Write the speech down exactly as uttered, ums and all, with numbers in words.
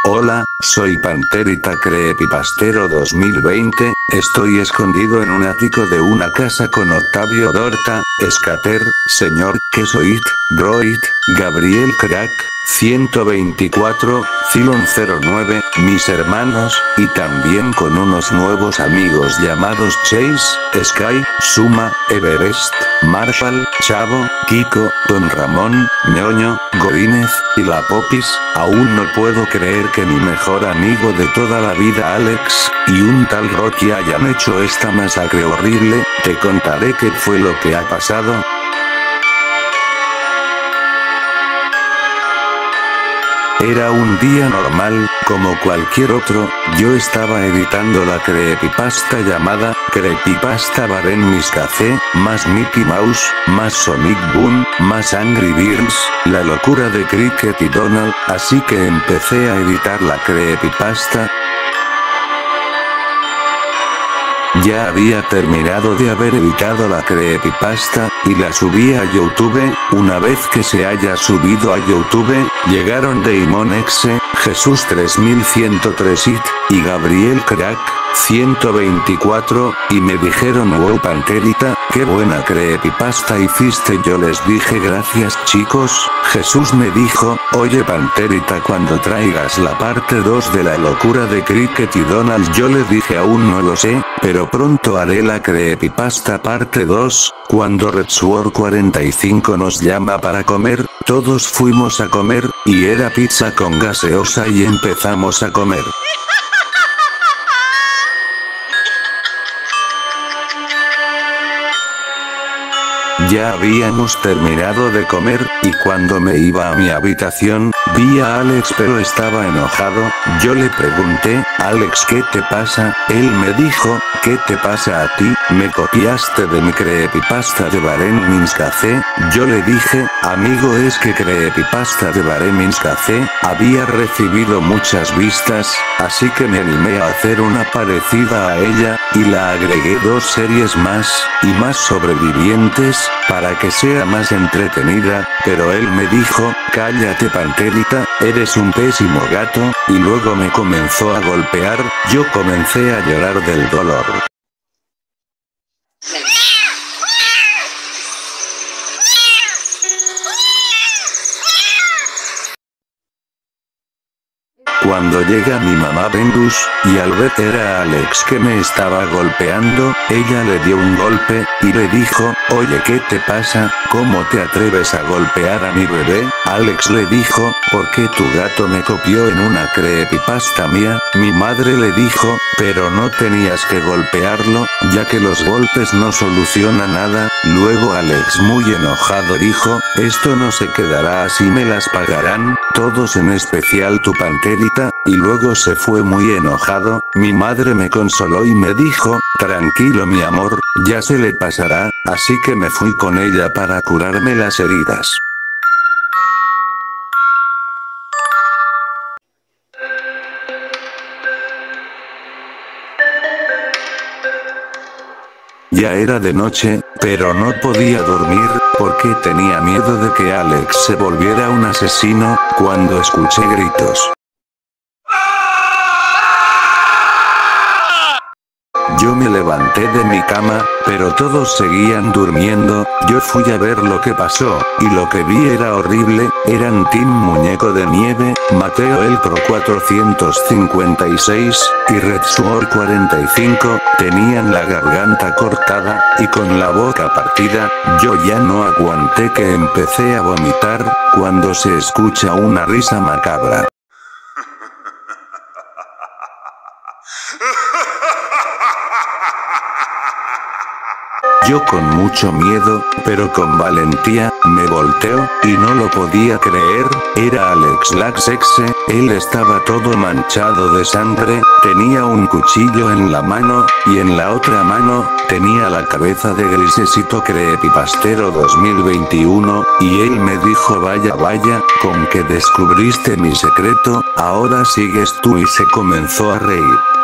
Hola, soy Panterita Creepypastero dos mil veinte, estoy escondido en un ático de una casa con Octavio Dorta, Scatter, Señor Quesoit, Broit, Gabriel Crack, ciento veinticuatro, Cylon cero nueve, mis hermanos, y también con unos nuevos amigos llamados Chase, Sky, Suma, Everest, Marshall, Chavo, Kiko, Don Ramón, Ñoño, Gorínez, y la Popis. Aún no puedo creer que mi mejor amigo de toda la vida Alex, y un tal Rocky hayan hecho esta masacre horrible. Te contaré qué fue lo que ha pasado. Era un día normal, como cualquier otro. Yo estaba editando la creepypasta llamada Creepypasta Baren Mis Café, más Mickey Mouse, más Sonic Boom, más Angry Birds, la locura de Cricket y Donald, así que empecé a editar la creepypasta. Ya había terminado de haber editado la creepypasta, y la subí a YouTube. Una vez que se haya subido a YouTube, llegaron Damon X, Jesús tres mil ciento tres It, y Gabriel Crack, ciento veinticuatro, y me dijeron: wow Panterita, qué buena creepypasta hiciste. Yo les dije gracias chicos. Jesús me dijo: oye Panterita, cuando traigas la parte dos de la locura de Cricket y Donald. Yo le dije: aún no lo sé, pero pronto haré la creepypasta parte dos. Cuando Red Sword cuarenta y cinco nos llama para comer, todos fuimos a comer, y era pizza con gaseosa y empezamos a comer. Ya habíamos terminado de comer, y cuando me iba a mi habitación, vi a Alex pero estaba enojado. Yo le pregunté: Alex, ¿qué te pasa? Él me dijo: ¿qué te pasa a ti? ¿Me copiaste de mi creepypasta de Baren Mis Café? Yo le dije: amigo, es que creepypasta de Baren Mis Café había recibido muchas vistas, así que me animé a hacer una parecida a ella, y la agregué dos series más, y más sobrevivientes, para que sea más entretenida. Pero él me dijo: cállate Panterita, eres un pésimo gato, y luego me comenzó a golpear. Yo comencé a llorar del dolor. Cuando llega mi mamá Venus, y al ver era Alex que me estaba golpeando, ella le dio un golpe, y le dijo: oye, ¿qué te pasa? ¿Cómo te atreves a golpear a mi bebé? Alex le dijo: porque tu gato me copió en una creepypasta mía. Mi madre le dijo: pero no tenías que golpearlo, ya que los golpes no solucionan nada. Luego Alex, muy enojado, dijo: esto no se quedará así, me las pagarán todos, en especial tu Panterita. Y luego se fue muy enojado. Mi madre me consoló y me dijo: tranquilo mi amor, ya se le pasará. Así que me fui con ella para curarme las heridas. Ya era de noche, pero no podía dormir, porque tenía miedo de que Alex se volviera un asesino. Cuando escuché gritos, yo me levanté de mi cama, pero todos seguían durmiendo. Yo fui a ver lo que pasó, y lo que vi era horrible. Eran Team Muñeco de Nieve, Mateo el Pro cuatrocientos cincuenta y seis, y Red Sword cuarenta y cinco, tenían la garganta cortada, y con la boca partida. Yo ya no aguanté que empecé a vomitar, cuando se escucha una risa macabra. Yo con mucho miedo, pero con valentía, me volteo, y no lo podía creer. Era Alex Lax X, él estaba todo manchado de sangre, tenía un cuchillo en la mano, y en la otra mano, tenía la cabeza de Grisesito Creepypastero dos mil veintiuno, y él me dijo: vaya vaya, con que descubriste mi secreto, ahora sigues tú, y se comenzó a reír.